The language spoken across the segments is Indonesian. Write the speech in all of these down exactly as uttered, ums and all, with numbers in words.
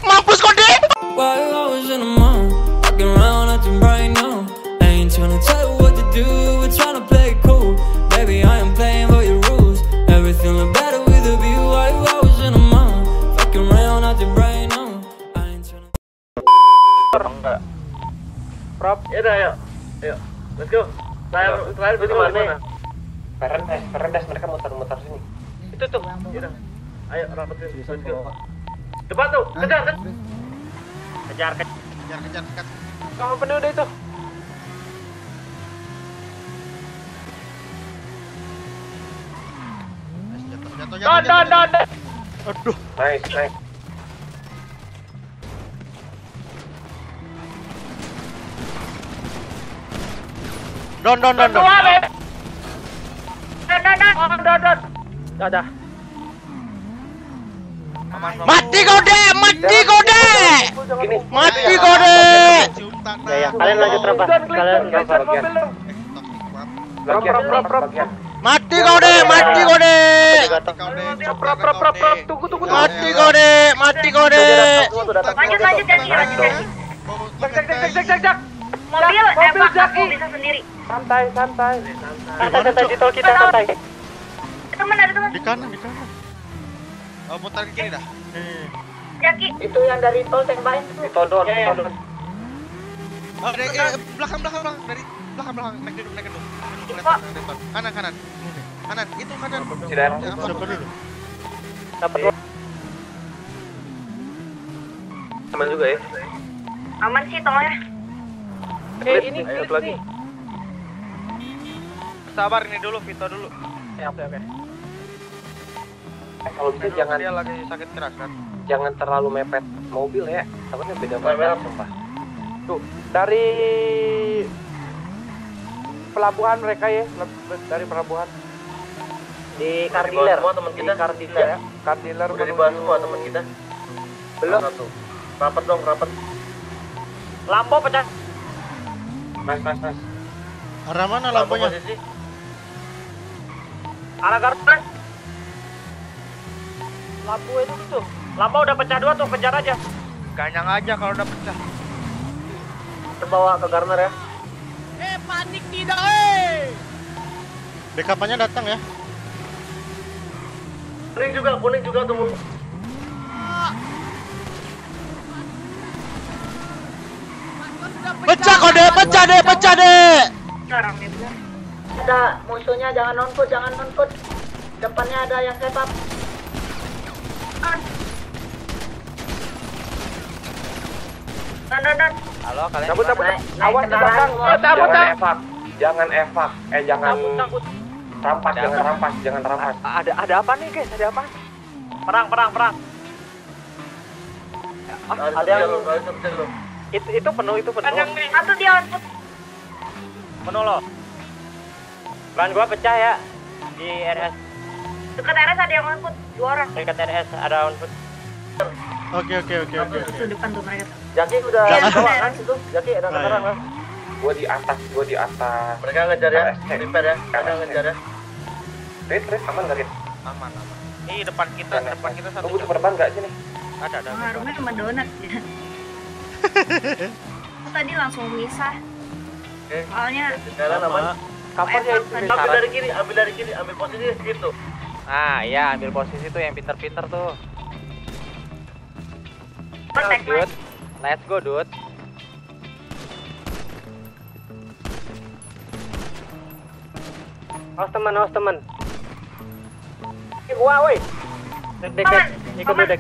Mampus kau deh. Prop, ya udah ayo, ayo, let's go. Terakhir, terakhir berarti mana? Perendes, perendes mereka muter-muter sini. Itu tuh, ya udah. Ayo rapetin, let's go. Depan tuh, kejar, kejar, kejar, kejar, kejar, kejar. Kamu penuh deh itu. Don, don, don. Aduh, nice, nice. Don, don, don, don. Don, don, don, don, don. Dah, dah. Mati kau deh, mati kau deh. Mati kau deh. Ya, ya, kalian lanjut terbang. Kalian terbang bagian. Prop, prop, prop, prop. Mati kau deh, mati kau deh. Prop, prop, prop, prop. Tunggu, tunggu, tunggu. Mati kau deh, mati kau deh. Lanjut, lanjut, Jaki, lanjut, Jaki. Jak, jak, jak, jak, jak, jak. Mobil, mobil, emak, Jaki. aku bisa sendiri. Santai, santai. Santai, santai di tol kita santai. Temen, ada temen. Di kanan, di kanan. Oh, muter ke kiri dah. Jaki. Itu yang dari tol tembakin tuh. Ditodon, ditodon. Oh, dari eh, belakang belakang belakang dari belakang belakang naik dulu naik dulu. Kanan kanan. Kanan, itu kanan. Si daerah. Siapa dulu? Dapat teman juga ya. Aman sih tolnya. Eh, ini klik nih. Sabar ini dulu, Vito dulu. Ya, oke, oke. Kalau bisa jangan dia lagi sakit keras kan. jangan terlalu mepet mobil ya. Takutnya beda banget sumpah. Tuh, dari pelabuhan mereka ya, dari pelabuhan. Di car dealer, Semua teman kita. di car dealer ya. Car dealer Udah dibahas semua teman kita. Belum. Rapat dong, rapat. Lampu pecah. Mas, mas, mas. Arah mana lampunya? Posisi. Arah garden. Lampu itu tuh. Lampu udah pecah dua tuh, kejar aja. Ganyang aja kalau udah pecah. Terbawa ke Garner ya. Eh, panik tidak, eh. Dekapannya datang ya. Kuning juga, kuning juga tuh. Pecah kau deh, pecah deh, pecah deh. Sekarang nih, bener. Ada musuhnya, jangan non-foot, jangan non-foot. Depannya ada yang setup. Don, don, don. Halo, kalian. Cabut, cabut. Naik, naik Awas kendaraan belakang. semua. Cabut, cabut. Jangan evak. Jangan evak. Eh, jangan Cabut, cabut. rampas, jangan rampas, jangan rampas. Ada ada apa nih, guys? Ada apa? Perang, perang, perang. Ada yang itu itu penuh, itu penuh. Satu dia output. Penuh loh. Ban gua pecah ya di R S. Dekat R S ada yang output. Dua orang. Dekat R S ada output. Oke, oke, oke, oke. Tuh depan tuh mereka tuh. Jaki udah Jangan. bawa kan situ. Jaki ada Nah, sekarang ya. lah. Gua di atas, gua di atas. Mereka ngejar ya. R S C. Prepare ya. Mereka ngejar ya. Rit, Rit, aman gak Rit? Aman aman. Ini depan kita, depan kita satu. Lu butuh perban gak sini? Ada ada. Wah, rumahnya sama donat ya. Tadi langsung misah. Soalnya Jalan aman. Kapan ya itu? Ambil dari kiri, ambil dari kiri, ambil posisi situ. Ah, iya, ambil posisi tuh yang pinter-pinter tuh. kontak Dude, let's go, dude. Awas teman, awas teman. Ini gua, woi. Dek, dek, dek. Ikut dek.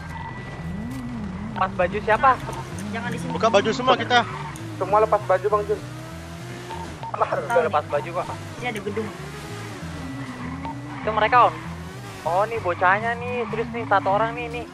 Pas baju siapa? jangan di sini. Buka baju semua kita. Semua lepas baju, Bang Jun. Alah, udah lepas baju kok. Ini ada gedung. Itu mereka, Om. Oh, nih bocahnya nih, serius nih, satu orang nih, nih.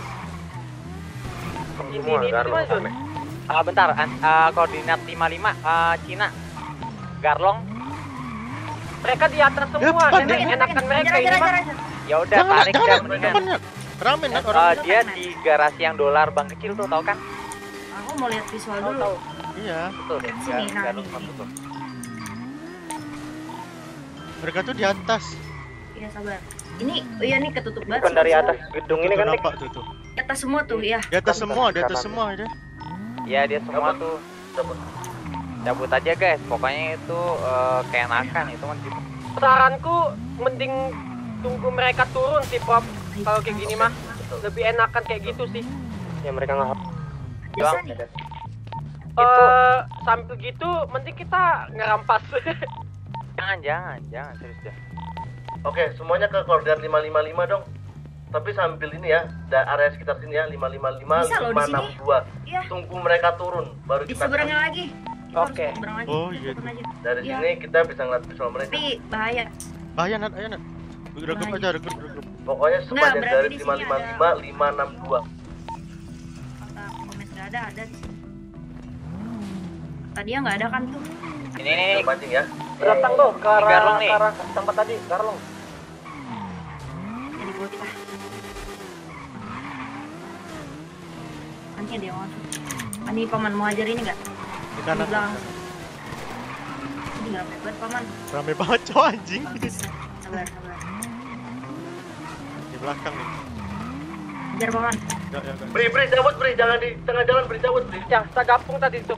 Ini, ini, ini, Mas Jun. Ah, bentar, an- ah, koordinat lima lima, ah, Cina. Garlong. Mereka di atas semua, Depan, ini depan. enakan mereka Ajar, ini, ajar, Mas. ajar, ajar. Ya udah, Jangan, tarik jangan, dah jangan, mendingan. depannya. Ramen kan Eh, orang. dia di garasi yang dolar bank kecil tuh, tau kan? Aku mau lihat visual Tahu, dulu. tahu. Iya. Betul, Lihat Gar- sini, nah, Garlong ini. masuk tuh. Mereka tuh di atas. Iya, sabar. Ini, oh iya nih ketutup banget. Bukan sih dari visual. atas gedung ini Tuh kan, Dik. nampak tuh tuh. Di atas semua tuh ya. Di atas semua, di atas semua ya. Iya dia semua tuh. Cabut aja guys, pokoknya itu uh, keenakan itu kan. Saranku mending tunggu mereka turun sih Pop. Kalau kayak gini mah lebih enakan kayak gitu sih. Ya mereka nggak. Biasa nih. Eh sambil gitu mending kita ngerampas. Jangan jangan jangan serius deh. Oke, semuanya ke koordinat lima lima lima dong. Tapi sambil ini ya, da area sekitar sini ya, lima lima lima, lima enam dua. Iya. Tunggu mereka turun, baru Di kita seberangnya lagi. Oke. Oh, iya. dari Iya. sini kita bisa ngeliat visual mereka. Tapi bahaya. Bahaya Nat, ayo Nat. Regroup aja, regroup, regroup. Pokoknya sepanjang berarti dari di lima sini lima lima, lima enam dua. Kata komen nggak ada, ada di sini. Tadi ya nggak ada kan tuh. Ini nih. Mancing ya. Datang tuh ke arah Garlong nih. tempat tadi, Garlong. Jadi buat kita. Nanti ada yang masuk. Ani paman mau ajar ini nggak? Di kanan. Di belakang. Ini nggak hebat paman. Rame banget cowok anjing. Sabar, sabar. Di belakang nih. Ajar paman. Ya, ya, ya. Beri, beri, cabut, beri, jangan di tengah jalan, beri, cabut, beri. Ya, kita gabung tadi tuh.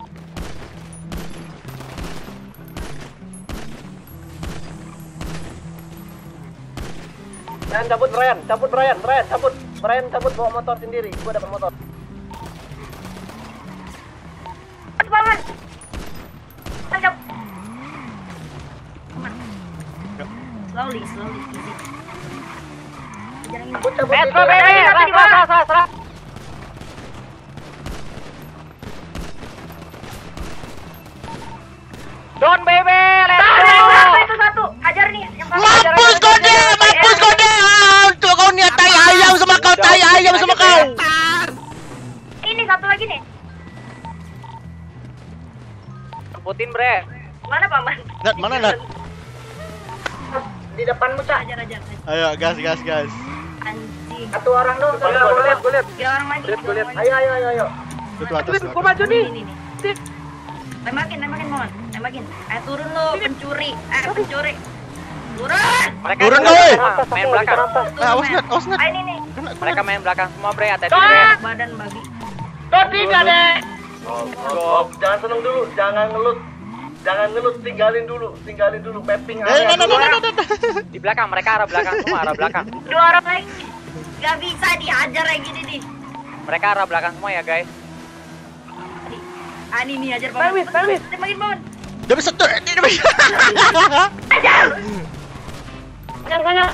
Brian cabut, Brian, cabut, Brian, Brian cabut, Brian cabut bawa motor sendiri, gua dapat motor. Paman. Tangkap. Paman. Slowly, slowly, easy. Jangan ini. Cabut, cabut, Metro itu. baby, Ada ras, di mana? ras, ras, ras. Don baby, let's Satu, go. itu satu. Ajar nih yang paling. Mampus kau deh, mampus kau deh. Ah, untuk kau niat tai ayam sama kau, tai ayam sama kau. Ini satu lagi nih. Putin bre. Mana paman? Nat, mana Nat? Di depanmu, Cak. Ajar, ajar. ajar. Ayo, gas, gas, gas. Anjing. Satu orang dong. Satu Gua orang. lihat, gua lihat. Tiga orang lagi. tiga orang lagi. Ayo, ayo, ayo, ayo. Itu atas. Gua maju nih. Ini nih. Tembakin, tembakin paman. Tembakin. Eh turun lo, pencuri. Eh pencuri. Turun. Mereka Turun, semua woi. main belakang. Eh, awas Nat, awas Nat. Ah ini nih. Mereka main belakang semua bre, hati-hati bre. Badan babi. Don tiga deh. Oh, oh, jangan seneng dulu, jangan ngelut. Jangan ngelut, tinggalin dulu, tinggalin dulu, mapping Eh, Nat, Nat, dulu. Nat, Nat, Nat. Di belakang mereka arah belakang semua, arah belakang. Dua orang lagi. Gak bisa diajar kayak gini nih. Mereka arah belakang semua ya guys. Ah ini nih ajar paman. Pelwis, pelwis. Tembakin paman. Udah bisa tuh, ini udah bisa. Ajar. Ajar, ajar.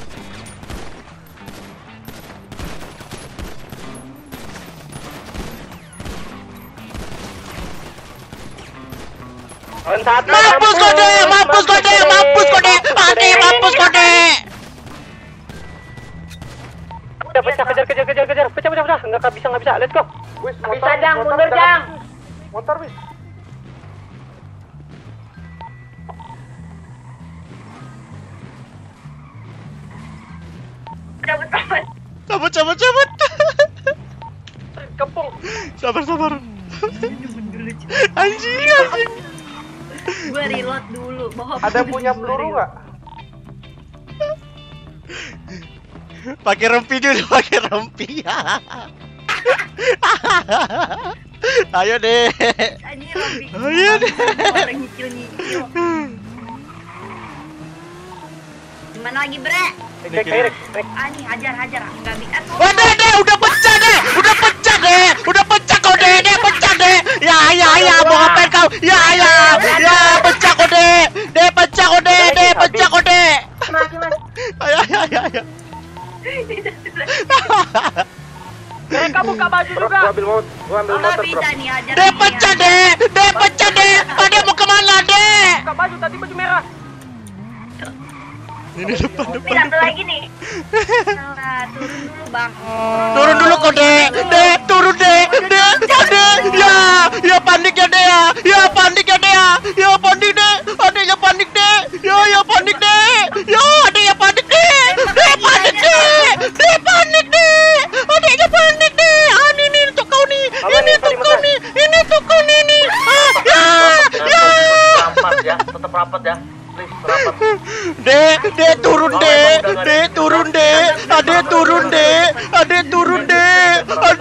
Mampus kau deh, mampus kau deh, mampus kau deh. Ade, mampus kau deh. Udah pecah, kejar, kejar, kejar, kejar. Pecah, pecah, pecah. Enggak bisa, enggak bisa. Let's go. Bisa, Jang. Mundur, Jang. Motor, wis. Cabut paman. Cabut, cabut, cabut. Kepung. Sabar, sabar. Anjing, anjing. Gue reload dulu. Bawa Ada punya peluru nggak? Pakai rempi dulu, pakai rempi. Ayo deh. Anjir Robi. Ayo deh. Orang nyicil-nyicil. Gimana lagi bre? Ah nih hajar hajar. Enggak bisa. Wah deh, deh, udah pecah deh, udah pecah deh, udah pecah kau deh, deh pecah deh. Ya, ya, ya, mau ngapain kau? Ya, ya, ya, pecah kau deh, deh pecah kau deh, deh pecah kau deh. Mas, mas. Ayo, ayo, ayo, ayo. Mereka buka baju juga. Gua ambil motor, gua ambil Enggak motor, bisa nih hajar. Deh nih, pecah hajar. deh, deh pecah deh. Ade mau kemana deh? Buka baju tadi baju merah. Ini depan, Tapi depan, satu depan. lagi nih. Salah, turun dulu bang. Turun dulu kau deh, deh, turun deh, deh, ya deh, ya, ya panik ya deh ya, ya panik ya deh ya, ya panik deh, adek ya panik deh, ya ya panik deh, ya adek ya panik deh, deh panik deh, deh panik deh, adeknya panik deh, ah ini nih untuk kau nih, ini untuk kau nih, ini untuk kau nih nih, ah ya, ya. rapat ya, tetap rapat ya. Please, rapat. Deh, deh turun deh, deh turun deh, adek turun deh, adek turun deh, adek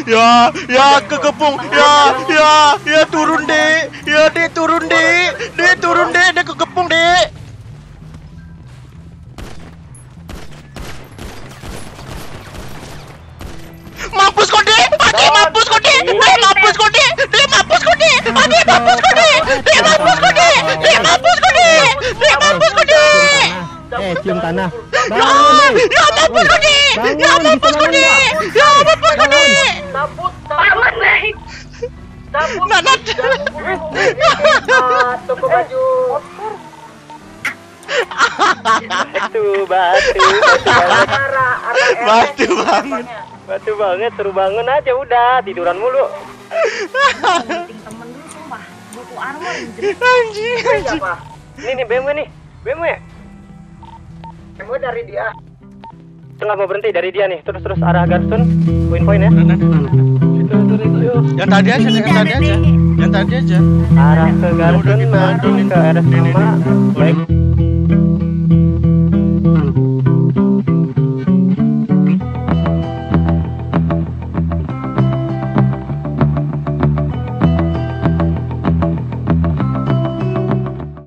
Ya, ya kekepung. Ya, ya, ya turun deh. Ya deh turun deh. Deh turun deh, deh kekepung deh. Mampus kau deh. Ade mampus kau deh. Deh mampus kau deh. Deh mampus kau deh. Ade mampus kau deh. Deh mampus kau deh. Deh mampus kau deh. Deh mampus kau deh. Eh, cium tanah. Ya, ya mampus kau deh. Ya mampus kau deh. Ya mampus kau deh. Sabut, Bangun, Nay. sabut. Nanat. Toko baju. Batu, batu, Arah, arah Batu banget. batu banget, suruh bangun aja udah, tiduran mulu. Penting temen dulu sumpah. Buku armor anjir. Anjing, anjing. Siapa? Ini nih B M W nih, B M W. Kamu dari dia. Tengah mau berhenti dari dia nih, terus terus arah Garsun, poin-poin ya. Yang tadi aja, yang tadi aja. Yang tadi aja. Arah ke Garsun, maju ke R S lima, baik.